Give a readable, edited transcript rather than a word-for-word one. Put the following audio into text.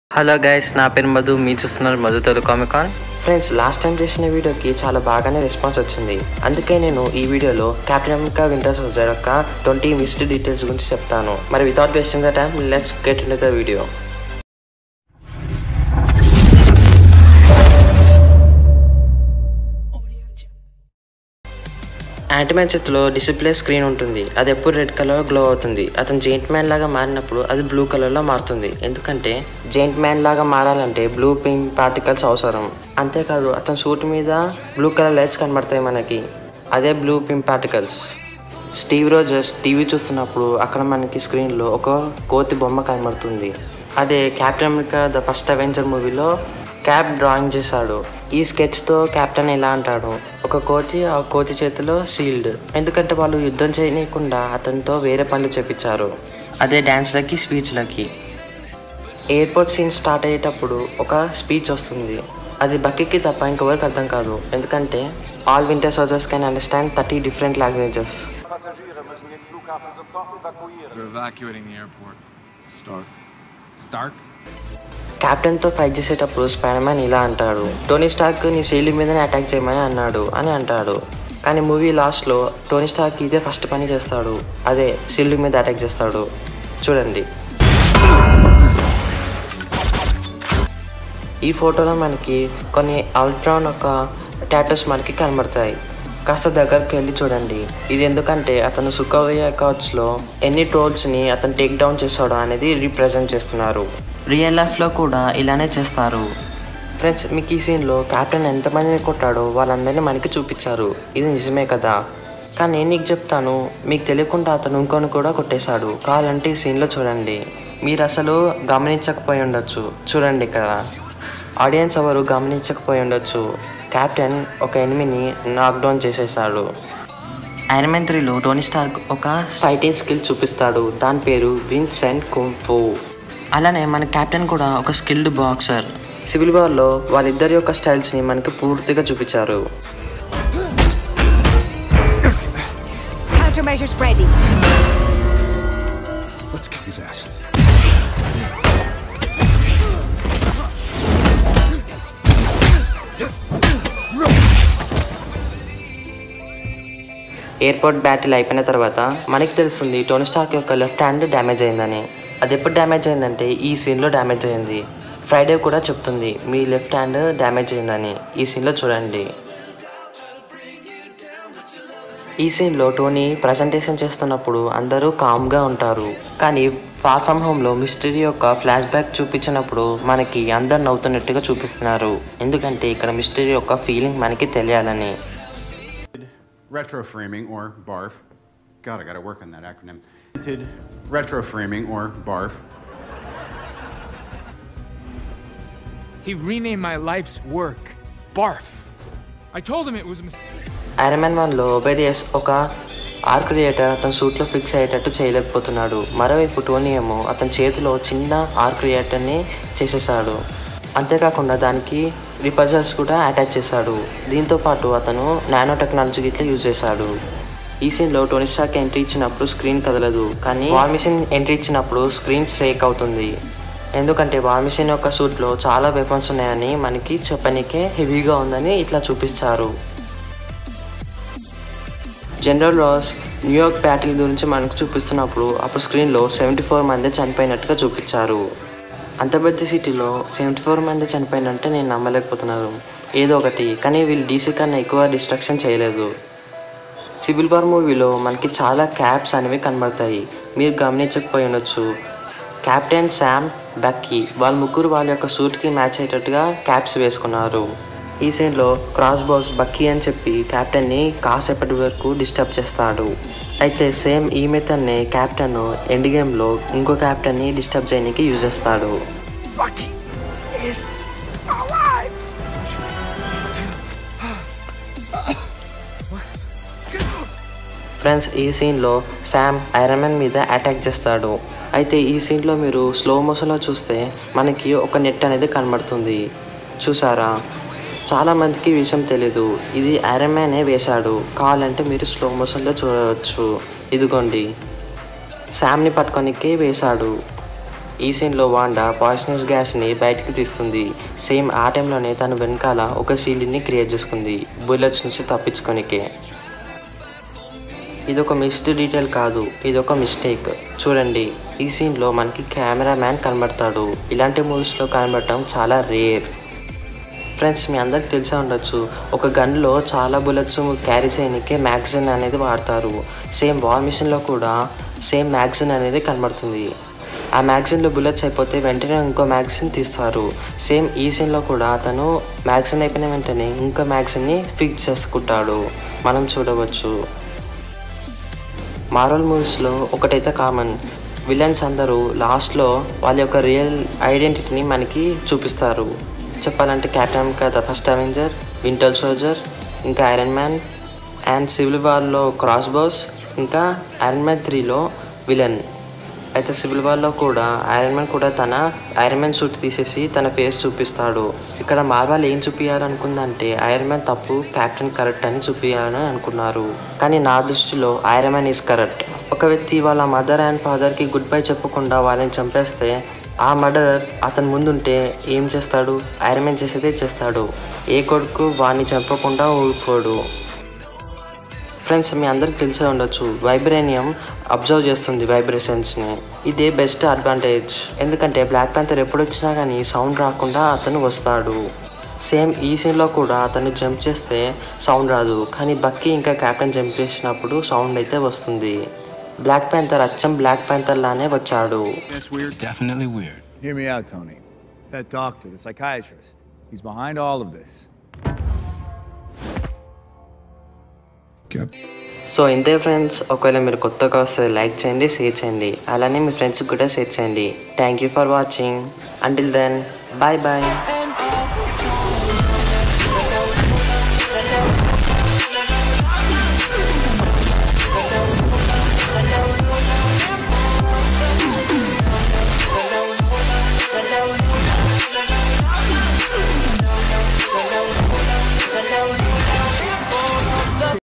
Hello guys, నా పేరు మధు. మీరు చూస్తున్నారు Madhu Telugu comic con. Friends, last time చేసిన వీడియోకి చాలా బాగానే రెస్పాన్స్ వచ్చింది. అందుకే నేను ఈ వీడియోలో కెప్టెన్ అమెరికా వింటర్ సోల్జర్ యొక్క 20 మిస్డ్ డీటెయిల్స్ గురించి చెప్తాను. మరి without wasting the time, let's get into the video. Antman చేతిలో డిస్ప్లే స్క్రీన్ ఉంటుంది. అది ఎప్పుడు రెడ్ కలర్ గ్లో అవుతుంది. అతను జెయింట్ మ్యాన్ లాగా మారినప్పుడు అది బ్లూ కలర్లో మారుతుంది. ఎందుకంటే జెయింట్ మ్యాన్ లాగా మారాలంటే బ్లూ పింక్ పార్టికల్స్ అవసరం. అంతేకాదు, అతని సూట్ మీద బ్లూ కలర్ లైట్స్ కనబడతాయి మనకి. అదే blue pink particles. Steve Rogers TV చూస్తున్నప్పుడు అక్కడ మనకి స్క్రీన్లో ఒక కోతి బొమ్మ కనబడుతుంది. అదే captain America the first avenger మూవీలో క్యాప్ డ్రాయింగ్ చేశాడు. ఈ స్కెచ్తో కెప్టెన్ ఇలా అంటాడు: ఒక కోతి, ఆ కోతి చేతిలో షీల్డ్. ఎందుకంటే వాళ్ళు యుద్ధం చేయకుండా అతనితో వేరే పనులు చేపించారు. అదే డ్యాన్స్లకి, స్పీచ్లకి. ఎయిర్పోర్ట్ సీన్ స్టార్ట్ అయ్యేటప్పుడు ఒక స్పీచ్ వస్తుంది. అది బక్కీకి తప్ప ఇంకెవరికి అర్థం కాదు. ఎందుకంటే all winter soldiers can understand 30 different languages. కెప్టెన్తో ఫైట్ చేసేటప్పుడు స్పైడర్ మ్యాన్ ఇలా అంటాడు: టోనీ స్టార్క్ నీ షీల్డ్ మీదనే అటాక్ చేయమని అన్నాడు అని అంటాడు. కానీ మూవీ లాస్ట్లో టోనీ స్టార్క్ ఇదే ఫస్ట్ పని చేస్తాడు. అదే షీల్డ్ మీద అటాక్ చేస్తాడు. చూడండి. ఈ ఫోటోలో మనకి కొన్ని అల్ట్రాన్ ఒక టాటూస్ మనకి కనబడతాయి. కాస్త దగ్గరికి వెళ్ళి చూడండి. ఇది ఎందుకంటే అతను సుఖోవియా కౌచ్లో ఎన్ని ట్రోల్స్ని అతను టేక్ డౌన్ చేస్తాడో అనేది రీప్రజెంట్ చేస్తున్నారు. రియల్ లైఫ్లో కూడా ఇలానే చేస్తారు. ఫ్రెండ్స్, మీకు ఈ సీన్లో కెప్టెన్ ఎంతమందిని కొట్టాడో వాళ్ళందరినీ మనకి చూపించారు. ఇది నిజమే కదా. కానీ నేను నీకు చెప్తాను, మీకు తెలియకుండా అతను ఇంకొని కూడా కొట్టేశాడు. కావాలంటే ఈ సీన్లో చూడండి. మీరు అసలు గమనించకపోయి ఉండొచ్చు. చూడండి, ఇక్కడ ఆడియన్స్ ఎవరు గమనించకపోయి ఉండొచ్చు. కెప్టెన్ ఒక ఎనిమిని నాక్డౌన్ చేసేసాడు. ఐరన్ మ్యాన్ 3లో టోనీ స్టార్క్ ఒక ఫైటింగ్ స్కిల్ చూపిస్తాడు. దాని పేరు వింగ్స్ అండ్ కుంగ్ ఫు. అలానే మన కెప్టెన్ కూడా ఒక స్కిల్డ్ బాక్సర్. సివిల్ వార్లో వాళ్ళిద్దరి యొక్క స్టైల్స్ని మనకి పూర్తిగా చూపించారు. ఎయిర్పోర్ట్ బ్యాటిల్ అయిపోయిన తర్వాత మనకి తెలుస్తుంది టోనీ స్టార్క్ యొక్క లెఫ్ట్ హ్యాండ్ డ్యామేజ్ అయిందని. అది ఎప్పుడు డ్యామేజ్ అయిందంటే ఈ సీన్లో డ్యామేజ్ అయింది. ఫ్రైడే కూడా చెప్తుంది మీ లెఫ్ట్ హ్యాండ్ డ్యామేజ్ అయిందని. ఈ సీన్లో చూడండి. ఈ సీన్లో టోనీ ప్రజెంటేషన్ చేస్తున్నప్పుడు అందరూ కామ్గా ఉంటారు. కానీ ఫార్ ఫ్రమ్ హోమ్లో మిస్టరీ యొక్క ఫ్లాష్ బ్యాక్ చూపించినప్పుడు మనకి అందరు నవ్వుతున్నట్టుగా చూపిస్తున్నారు. ఎందుకంటే ఇక్కడ మిస్టరీ యొక్క ఫీలింగ్ మనకి తెలియాలని. Retroframing or BARF. God, I gotta work on that acronym. Retroframing or BARF. He renamed my life's work BARF. I told him it was a mistake. Iron man 1లో ఒబేడియస్ ఒక arc రియేటర్ అతని సూట్లో fix అయ్యేటట్టు చేయలేకపోతున్నాడు. మరోవైపు Tony ఏమో అతని చేతిలో చిన్న arc రియేటర్ని చేసేసాడు. అంతేకాకుండా దానికి రిపల్సర్స్ కూడా అటాచ్ చేశాడు. దీంతోపాటు అతను నానో టెక్నాలజీ ఇట్లా యూజ్ చేశాడు. ఈ సీన్లో టోనీ స్టార్క్ ఎంట్రీ ఇచ్చినప్పుడు స్క్రీన్ కదలదు. కానీ వార్ మిషన్ ఎంట్రీ ఇచ్చినప్పుడు స్క్రీన్ స్ట్రేక్ అవుతుంది. ఎందుకంటే వార్ మిషన్ యొక్క సూట్లో చాలా వెపన్స్ ఉన్నాయని మనకి చెప్పనికే హెవీగా ఉందని ఇట్లా చూపిస్తారు. జనరల్ రాస్ న్యూయార్క్ బ్యాటిల్ గురించి మనకు చూపిస్తున్నప్పుడు అప్పుడు స్క్రీన్లో 74 మంది చనిపోయినట్టుగా చూపించారు. అంత పెద్ద సిటీలో 74 మంది చనిపోయినంటే నేను నమ్మలేకపోతున్నాను. ఏదో ఒకటి. కానీ వీళ్ళు డీసీ కన్నా ఎక్కువ డిస్ట్రక్షన్ చేయలేదు. సివిల్ వార్ మూవీలో మనకి చాలా క్యాప్స్ అనేవి కనబడతాయి. మీరు గమనించకపోయి ఉండొచ్చు. కెప్టెన్, శామ్, బక్కీ వాళ్ళ ముగ్గురు వాళ్ళ యొక్క సూట్కి మ్యాచ్ అయ్యేటట్టుగా క్యాప్స్ వేసుకున్నారు. ఈ సీన్లో క్రాస్ బాస్ బక్కీ అని చెప్పి కెప్టెన్ని కాసేపటి వరకు డిస్టర్బ్ చేస్తాడు. అయితే సేమ్ ఈ మెథడ్ని కెప్టెన్ ఎండ్ గేమ్లో ఇంకో కెప్టెన్ని డిస్టర్బ్ చేయడానికి యూజ్ చేస్తాడు. ఫ్రెండ్స్, ఈ సీన్లో శామ్ ఐరన్ మ్యాన్ మీద అటాక్ చేస్తాడు. అయితే ఈ సీన్లో మీరు స్లో మోషన్లో చూస్తే మనకి ఒక నెట్ అనేది కనబడుతుంది. చూసారా? చాలామందికి విషయం తెలీదు. ఇది ఐరన్ మ్యానే వేశాడు. కావాలంటే మీరు స్లో మోషన్లో చూడవచ్చు. ఇదిగోండి, శామ్ని పట్టుకోనికి వేశాడు. ఈ సీన్లో వాండా పాయిజనస్ గ్యాస్ని బయటికి తీస్తుంది. సేమ్ ఆ టైంలోనే తను వెనకాల ఒక సీలింగ్ని క్రియేట్ చేసుకుంది బుల్లెట్స్ నుంచి తప్పించుకోనికే. ఇదొక మిస్డ్ డీటెయిల్ కాదు, ఇదొక మిస్టేక్. చూడండి, ఈ సీన్లో మనకి కెమెరామ్యాన్ కనబడతాడు. ఇలాంటి మూవీస్లో కనబడటం చాలా రేర్. ఫ్రెండ్స్, మీ అందరికి తెలిసే ఉండొచ్చు, ఒక గన్లో చాలా బుల్లెట్స్ క్యారీ చేయడానికే మ్యాగజైన్ అనేది వాడతారు. సేమ్ వార్ మిషన్లో కూడా సేమ్ మ్యాగజైన్ అనేది కనబడుతుంది. ఆ మ్యాగజైన్లో బుల్లెట్స్ అయిపోతే వెంటనే ఇంకో మ్యాగజైన్ తీస్తారు. సేమ్ ఈ సీన్లో కూడా అతను మ్యాగజైన్ అయిపోయిన వెంటనే ఇంకో మ్యాగజైన్ని ఫిక్స్ చేసుకుంటాడు, మనం చూడవచ్చు. మార్వెల్ మూవీస్లో ఒకటైతే కామన్, విలన్స్ అందరూ లాస్ట్లో వాళ్ళ యొక్క రియల్ ఐడెంటిటీని మనకి చూపిస్తారు. చెప్పాలంటే captain America the first avenger, winter soldier, ఇంకా ఐరన్ మ్యాన్, అండ్ సివిల్ వార్లో క్రాస్ బోస్, ఇంకా ఐరన్ మ్యాన్ 3లో విలన్. అయితే సివిల్ వార్లో కూడా ఐరన్ మ్యాన్ కూడా తన ఐరన్ మ్యాన్ సూట్ తీసేసి తన ఫేస్ చూపిస్తాడు. ఇక్కడ మార్వెల్ ఏం చూపించాలనుకుందంటే ఐరన్ మ్యాన్ తప్పు, కెప్టెన్ కరెక్ట్ అని చూపించాలని అనుకున్నారు. కానీ నా దృష్టిలో ఐరన్ మ్యాన్ ఈజ్ కరెక్ట్. ఒక వ్యక్తి వాళ్ళ మదర్ అండ్ ఫాదర్కి గుడ్ బై చెప్పకుండా వాళ్ళని చంపేస్తే ఆ మర్డర్ అతని ముందుంటే ఏం చేస్తాడు? ఐరన్ మ్యాన్ చేసేదే చేస్తాడు. ఏ కొడుకు వాడిని చంపకుండా ఊరుకోడు. ఫ్రెండ్స్, మీ అందరికి తెలిసే ఉండొచ్చు, వైబ్రేనియం అబ్జర్వ్ చేస్తుంది వైబ్రేషన్స్ని. ఇదే బెస్ట్ అడ్వాంటేజ్. ఎందుకంటే బ్లాక్ ప్యాంథర్ ఎప్పుడు వచ్చినా కానీ సౌండ్ రాకుండా అతను వస్తాడు. సేమ్ ఈ సీన్లో కూడా అతను జంప్ చేస్తే సౌండ్ రాదు, కానీ బక్కీ ఇంకా కెప్టెన్ జంప్ చేసినప్పుడు సౌండ్ అయితే వస్తుంది. బ్లాక్ ప్యాంథర్ అచ్చం బ్లాక్ ప్యాంథర్ లానే వచ్చాడు. That's weird. Definitely weird. Hear me out, Tony. That doctor, the psychiatrist, he's behind all of this. So ఇంతే ఫ్రెండ్స్, ఒకవేళ మీరు కొత్తగా వస్తే లైక్ చేయండి, షేర్ చేయండి, అలానే మీ ఫ్రెండ్స్కి కూడా షేర్ చేయండి. Thank you for watching. Until then, bye bye.